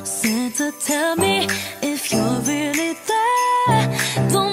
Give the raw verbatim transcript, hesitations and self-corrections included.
Santa, tell me if you're really there. Don't